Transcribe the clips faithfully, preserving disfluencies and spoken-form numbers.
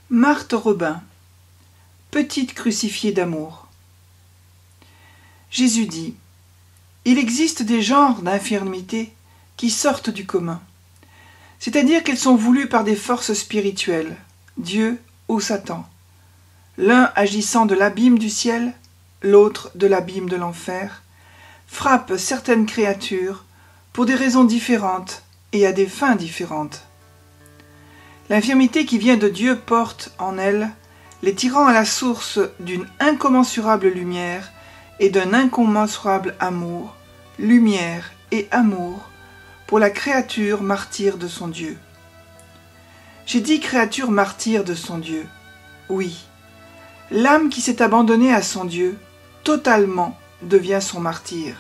Marthe Robin, petite crucifiée d'amour. Jésus dit: il existe des genres d'infirmités qui sortent du commun, c'est-à-dire qu'elles sont voulues par des forces spirituelles, Dieu ou Satan, l'un agissant de l'abîme du ciel, l'autre de l'abîme de l'enfer, frappent certaines créatures pour des raisons différentes et à des fins différentes. L'infirmité qui vient de Dieu porte en elle les tirant à la source d'une incommensurable lumière et d'un incommensurable amour, lumière et amour pour la créature martyre de son Dieu. J'ai dit créature martyre de son Dieu. Oui, l'âme qui s'est abandonnée à son Dieu, totalement devient son martyr.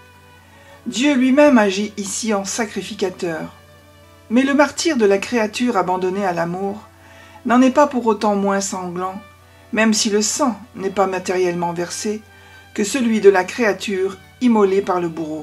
Dieu lui-même agit ici en sacrificateur. Mais le martyre de la créature abandonnée à l'amour n'en est pas pour autant moins sanglant, même si le sang n'est pas matériellement versé, que celui de la créature immolée par le bourreau.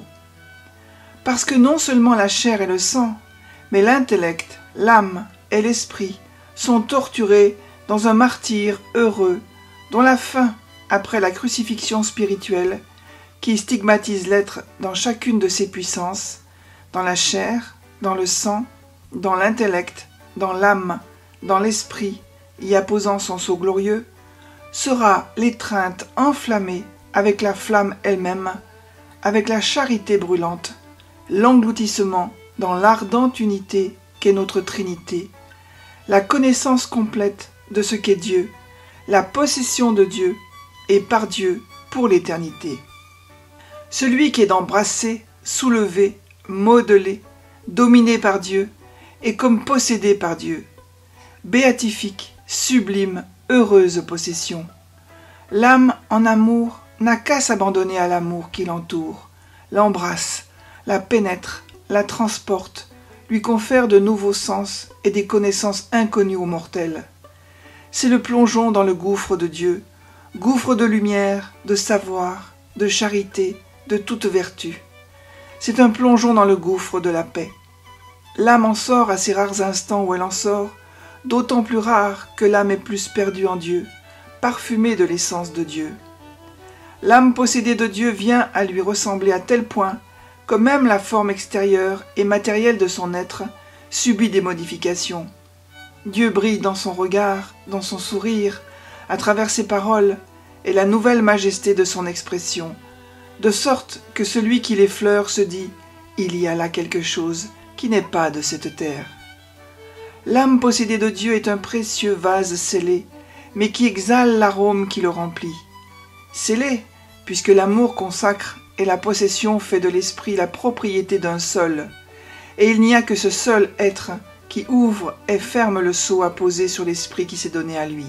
Parce que non seulement la chair et le sang, mais l'intellect, l'âme et l'esprit sont torturés dans un martyre heureux, dont la fin, après la crucifixion spirituelle, qui stigmatise l'être dans chacune de ses puissances, dans la chair, dans le sang, dans l'intellect, dans l'âme, dans l'esprit, y apposant son sceau glorieux, sera l'étreinte enflammée avec la flamme elle-même, avec la charité brûlante, l'engloutissement dans l'ardente unité qu'est notre Trinité, la connaissance complète de ce qu'est Dieu, la possession de Dieu et par Dieu pour l'éternité. Celui qui est embrassé, soulevé, modelé, dominé par Dieu, et comme possédé par Dieu. Béatifique, sublime, heureuse possession. L'âme en amour n'a qu'à s'abandonner à l'amour qui l'entoure, l'embrasse, la pénètre, la transporte, lui confère de nouveaux sens et des connaissances inconnues aux mortels. C'est le plongeon dans le gouffre de Dieu, gouffre de lumière, de savoir, de charité, de toute vertu. C'est un plongeon dans le gouffre de la paix. L'âme en sort à ces rares instants où elle en sort, d'autant plus rare que l'âme est plus perdue en Dieu, parfumée de l'essence de Dieu. L'âme possédée de Dieu vient à lui ressembler à tel point que même la forme extérieure et matérielle de son être subit des modifications. Dieu brille dans son regard, dans son sourire, à travers ses paroles et la nouvelle majesté de son expression, de sorte que celui qui l'effleure se dit « il y a là quelque chose » qui n'est pas de cette terre. L'âme possédée de Dieu est un précieux vase scellé, mais qui exhale l'arôme qui le remplit. Scellé, puisque l'amour consacre et la possession fait de l'esprit la propriété d'un seul, et il n'y a que ce seul être qui ouvre et ferme le seau apposé sur l'esprit qui s'est donné à lui.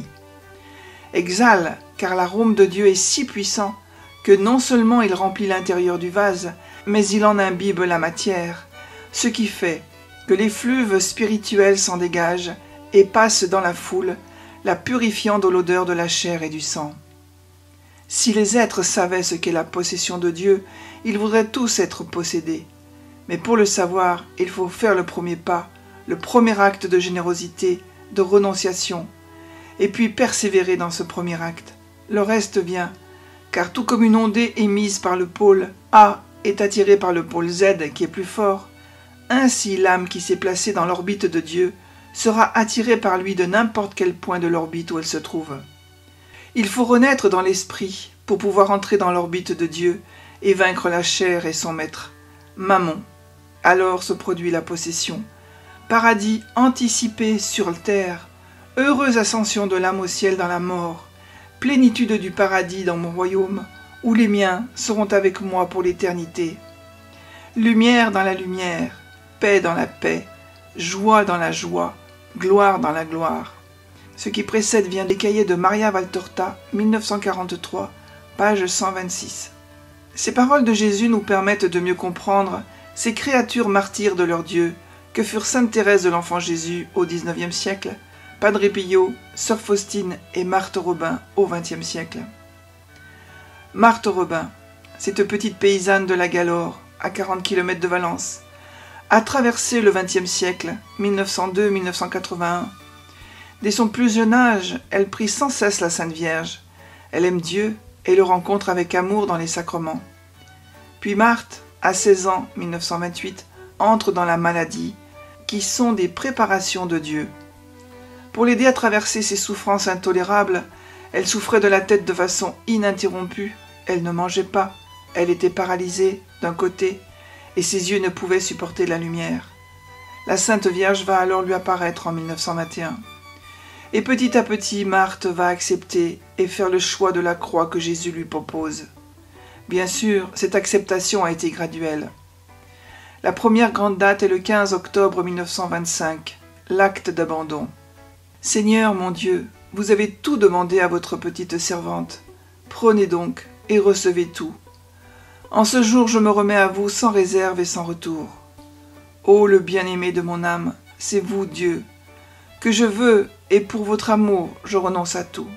Exhale, car l'arôme de Dieu est si puissant que non seulement il remplit l'intérieur du vase, mais il en imbibe la matière, ce qui fait que les fleuves spirituels s'en dégagent et passent dans la foule, la purifiant de l'odeur de la chair et du sang. Si les êtres savaient ce qu'est la possession de Dieu, ils voudraient tous être possédés. Mais pour le savoir, il faut faire le premier pas, le premier acte de générosité, de renonciation, et puis persévérer dans ce premier acte. Le reste vient, car tout comme une ondée émise par le pôle A est attirée par le pôle Z qui est plus fort, ainsi l'âme qui s'est placée dans l'orbite de Dieu sera attirée par lui de n'importe quel point de l'orbite où elle se trouve. Il faut renaître dans l'esprit pour pouvoir entrer dans l'orbite de Dieu et vaincre la chair et son maître, Mammon. Alors se produit la possession. Paradis anticipé sur terre, heureuse ascension de l'âme au ciel dans la mort, plénitude du paradis dans mon royaume, où les miens seront avec moi pour l'éternité. Lumière dans la lumière, paix dans la paix, joie dans la joie, gloire dans la gloire. Ce qui précède vient des cahiers de Maria Valtorta, mille neuf cent quarante-trois, page cent vingt-six. Ces paroles de Jésus nous permettent de mieux comprendre ces créatures martyres de leur Dieu que furent sainte Thérèse de l'Enfant Jésus au dix-neuvième siècle, Padre Pio, Sœur Faustine et Marthe Robin au vingtième siècle. Marthe Robin, cette petite paysanne de la Galore, à quarante kilomètres de Valence, a traversé le vingtième siècle, mille neuf cent deux à mille neuf cent quatre-vingt-un, Dès son plus jeune âge, elle prie sans cesse la Sainte Vierge. Elle aime Dieu et le rencontre avec amour dans les sacrements. Puis Marthe, à seize ans, mille neuf cent vingt-huit, entre dans la maladie, qui sont des préparations de Dieu. Pour l'aider à traverser ces souffrances intolérables, elle souffrait de la tête de façon ininterrompue, elle ne mangeait pas, elle était paralysée d'un côté, et ses yeux ne pouvaient supporter la lumière. La Sainte Vierge va alors lui apparaître en mille neuf cent vingt et un. Et petit à petit, Marthe va accepter et faire le choix de la croix que Jésus lui propose. Bien sûr, cette acceptation a été graduelle. La première grande date est le quinze octobre mille neuf cent vingt-cinq, l'acte d'abandon. « Seigneur mon Dieu, vous avez tout demandé à votre petite servante. Prenez donc et recevez tout. En ce jour, je me remets à vous sans réserve et sans retour. Ô le bien-aimé de mon âme, c'est vous, Dieu, que je veux, et pour votre amour, je renonce à tout.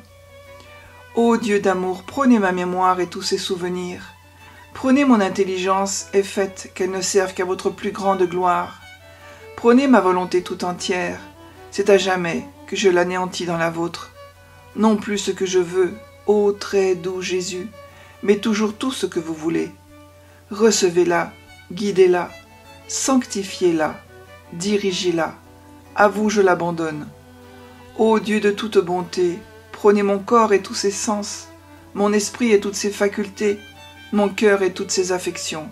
Ô Dieu d'amour, prenez ma mémoire et tous ses souvenirs. Prenez mon intelligence et faites qu'elle ne serve qu'à votre plus grande gloire. Prenez ma volonté tout entière, c'est à jamais que je l'anéantis dans la vôtre. Non plus ce que je veux, ô très doux Jésus, mais toujours tout ce que vous voulez. Recevez-la, guidez-la, sanctifiez-la, dirigez-la. À vous je l'abandonne. Ô Dieu de toute bonté, prenez mon corps et tous ses sens, mon esprit et toutes ses facultés, mon cœur et toutes ses affections.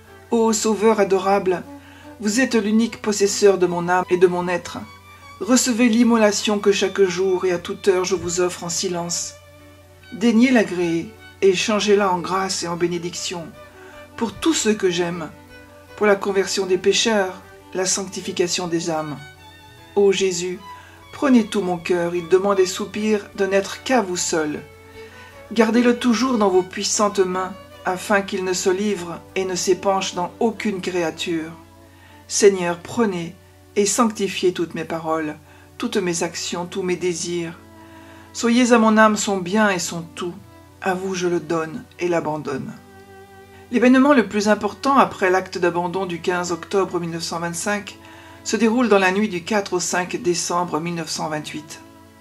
Ô Sauveur adorable, vous êtes l'unique possesseur de mon âme et de mon être. Recevez l'immolation que chaque jour et à toute heure je vous offre en silence. Daignez l'agréer et changez-la en grâce et en bénédiction, pour tous ceux que j'aime, pour la conversion des pécheurs, la sanctification des âmes. Ô Jésus, prenez tout mon cœur, il demande et soupire de n'être qu'à vous seul. Gardez-le toujours dans vos puissantes mains, afin qu'il ne se livre et ne s'épanche dans aucune créature. Seigneur, prenez et sanctifiez toutes mes paroles, toutes mes actions, tous mes désirs. Soyez à mon âme son bien et son tout, à vous je le donne et l'abandonne. L'événement le plus important après l'acte d'abandon du quinze octobre mille neuf cent vingt-cinq se déroule dans la nuit du quatre au cinq décembre mille neuf cent vingt-huit.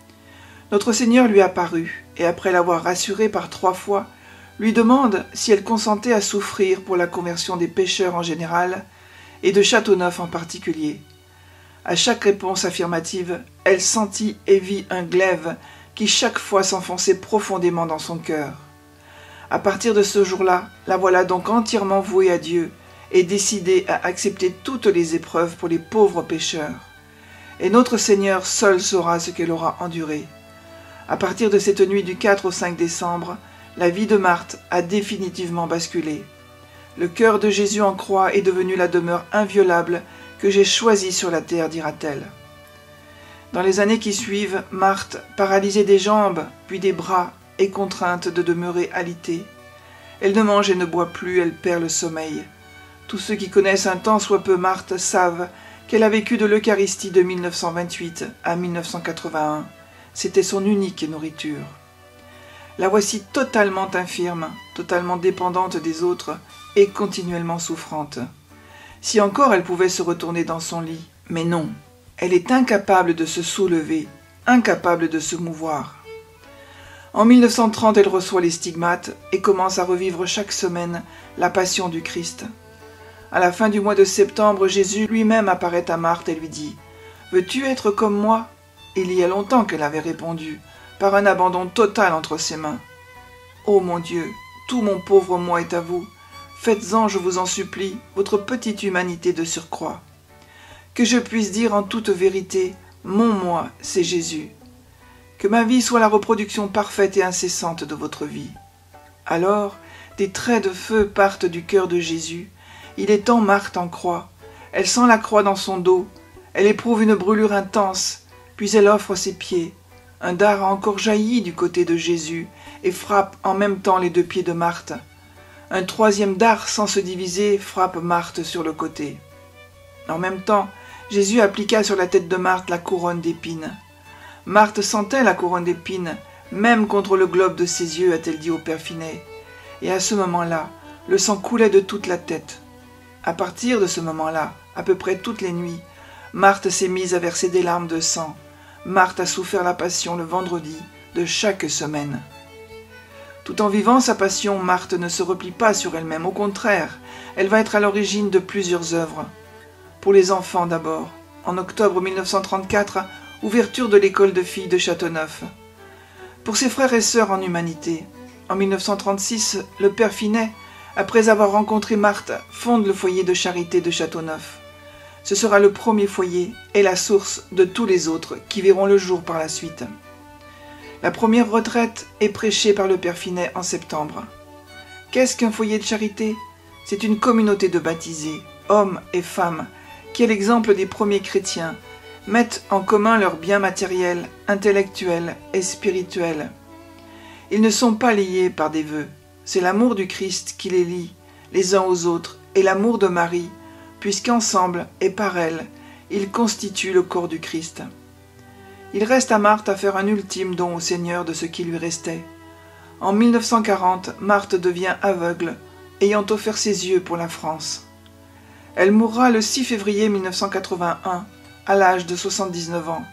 Notre Seigneur lui apparut, et après l'avoir rassurée par trois fois, lui demande si elle consentait à souffrir pour la conversion des pécheurs en général, et de Châteauneuf en particulier. À chaque réponse affirmative, elle sentit et vit un glaive qui chaque fois s'enfonçait profondément dans son cœur. À partir de ce jour-là, la voilà donc entièrement vouée à Dieu, et décidée à accepter toutes les épreuves pour les pauvres pécheurs. Et notre Seigneur seul saura ce qu'elle aura enduré. À partir de cette nuit du quatre au cinq décembre, la vie de Marthe a définitivement basculé. Le cœur de Jésus en croix est devenu la demeure inviolable que j'ai choisie sur la terre, dira-t-elle. Dans les années qui suivent, Marthe, paralysée des jambes, puis des bras, est contrainte de demeurer alitée. Elle ne mange et ne boit plus, elle perd le sommeil. Tous ceux qui connaissent un tant soit peu Marthe savent qu'elle a vécu de l'Eucharistie de mille neuf cent vingt-huit à mille neuf cent quatre-vingt-un. C'était son unique nourriture. La voici totalement infirme, totalement dépendante des autres et continuellement souffrante. Si encore elle pouvait se retourner dans son lit, mais non, elle est incapable de se soulever, incapable de se mouvoir. En mille neuf cent trente, elle reçoit les stigmates et commence à revivre chaque semaine la passion du Christ. À la fin du mois de septembre, Jésus lui-même apparaît à Marthe et lui dit « Veux-tu être comme moi ?» Il y a longtemps qu'elle avait répondu, par un abandon total entre ses mains. « Ô mon Dieu, tout mon pauvre moi est à vous. Faites-en, je vous en supplie, votre petite humanité de surcroît. Que je puisse dire en toute vérité, mon moi, c'est Jésus. Que ma vie soit la reproduction parfaite et incessante de votre vie. » Alors, des traits de feu partent du cœur de Jésus. Il étend Marthe en croix. Elle sent la croix dans son dos. Elle éprouve une brûlure intense, puis elle offre ses pieds. Un dard a encore jailli du côté de Jésus et frappe en même temps les deux pieds de Marthe. Un troisième dard, sans se diviser, frappe Marthe sur le côté. En même temps, Jésus appliqua sur la tête de Marthe la couronne d'épines. Marthe sentait la couronne d'épines, même contre le globe de ses yeux, a-t-elle dit au père Finet. Et à ce moment-là, le sang coulait de toute la tête. À partir de ce moment-là, à peu près toutes les nuits, Marthe s'est mise à verser des larmes de sang. Marthe a souffert la passion le vendredi de chaque semaine. Tout en vivant sa passion, Marthe ne se replie pas sur elle-même. Au contraire, elle va être à l'origine de plusieurs œuvres. Pour les enfants d'abord. En octobre mille neuf cent trente-quatre, ouverture de l'école de filles de Châteauneuf. Pour ses frères et sœurs en humanité. En mille neuf cent trente-six, le père Finet, après avoir rencontré Marthe, fonde le foyer de charité de Châteauneuf. Ce sera le premier foyer et la source de tous les autres qui verront le jour par la suite. La première retraite est prêchée par le père Finet en septembre. Qu'est-ce qu'un foyer de charité? C'est une communauté de baptisés, hommes et femmes, qui, à l'exemple des premiers chrétiens, mettent en commun leurs biens matériels, intellectuels et spirituels. Ils ne sont pas liés par des vœux. C'est l'amour du Christ qui les lie, les uns aux autres, et l'amour de Marie, puisqu'ensemble et par elle, ils constituent le corps du Christ. Il reste à Marthe à faire un ultime don au Seigneur de ce qui lui restait. En mille neuf cent quarante, Marthe devient aveugle, ayant offert ses yeux pour la France. Elle mourra le six février mille neuf cent quatre-vingt-un, à l'âge de soixante-dix-neuf ans.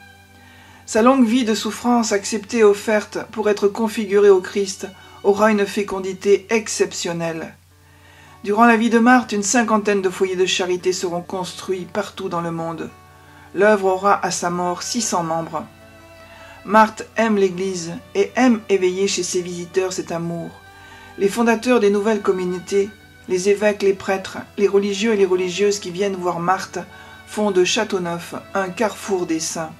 Sa longue vie de souffrance acceptée et offerte pour être configurée au Christ aura une fécondité exceptionnelle. Durant la vie de Marthe, une cinquantaine de foyers de charité seront construits partout dans le monde. L'œuvre aura à sa mort six cents membres. Marthe aime l'Église et aime éveiller chez ses visiteurs cet amour. Les fondateurs des nouvelles communautés, les évêques, les prêtres, les religieux et les religieuses qui viennent voir Marthe font de Châteauneuf un carrefour des saints.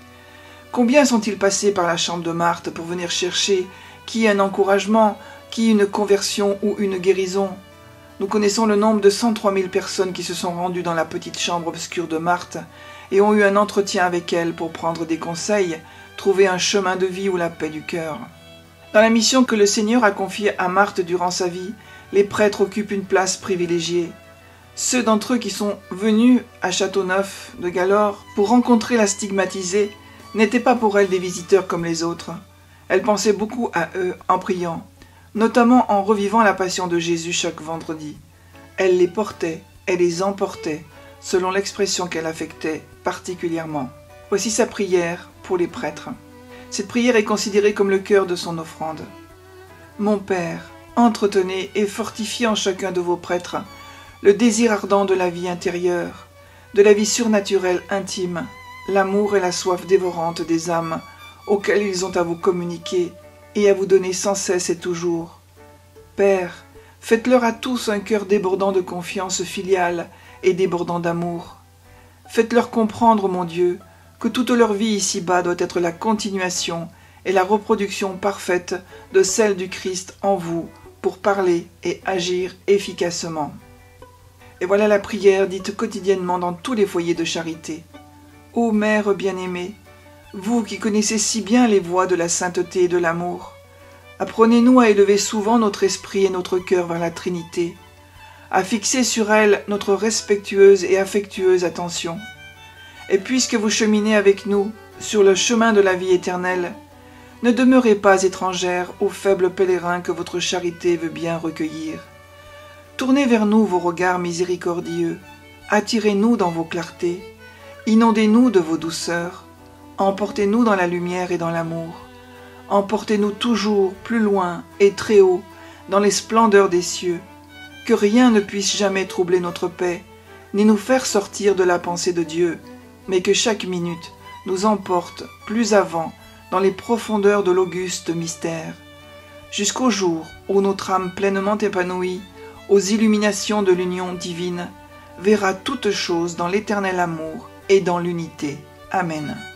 Combien sont-ils passés par la chambre de Marthe pour venir chercher qui un encouragement, qui une conversion ou une guérison? Nous connaissons le nombre de cent trois mille personnes qui se sont rendues dans la petite chambre obscure de Marthe et ont eu un entretien avec elle pour prendre des conseils, trouver un chemin de vie ou la paix du cœur. Dans la mission que le Seigneur a confiée à Marthe durant sa vie, les prêtres occupent une place privilégiée. Ceux d'entre eux qui sont venus à Châteauneuf de Galore pour rencontrer la stigmatisée n'étaient pas pour elle des visiteurs comme les autres. Elle pensait beaucoup à eux en priant, notamment en revivant la passion de Jésus chaque vendredi. Elle les portait, elle les emportait, selon l'expression qu'elle affectait particulièrement. Voici sa prière pour les prêtres. Cette prière est considérée comme le cœur de son offrande. « Mon Père, entretenez et fortifiez en chacun de vos prêtres le désir ardent de la vie intérieure, de la vie surnaturelle intime, l'amour et la soif dévorante des âmes auxquelles ils ont à vous communiquer et à vous donner sans cesse et toujours. Père, faites-leur à tous un cœur débordant de confiance filiale et débordant d'amour. Faites-leur comprendre, mon Dieu, que toute leur vie ici-bas doit être la continuation et la reproduction parfaite de celle du Christ en vous pour parler et agir efficacement. » Et voilà la prière dite quotidiennement dans tous les foyers de charité. Ô Mère bien-aimée, vous qui connaissez si bien les voies de la sainteté et de l'amour, apprenez-nous à élever souvent notre esprit et notre cœur vers la Trinité, à fixer sur elle notre respectueuse et affectueuse attention. Et puisque vous cheminez avec nous sur le chemin de la vie éternelle, ne demeurez pas étrangères aux faibles pèlerins que votre charité veut bien recueillir. Tournez vers nous vos regards miséricordieux, attirez-nous dans vos clartés, inondez-nous de vos douceurs, emportez-nous dans la lumière et dans l'amour, emportez-nous toujours plus loin et très haut dans les splendeurs des cieux, que rien ne puisse jamais troubler notre paix, ni nous faire sortir de la pensée de Dieu, mais que chaque minute nous emporte plus avant dans les profondeurs de l'auguste mystère, jusqu'au jour où notre âme pleinement épanouie aux illuminations de l'union divine verra toutes choses dans l'éternel amour et dans l'unité. Amen.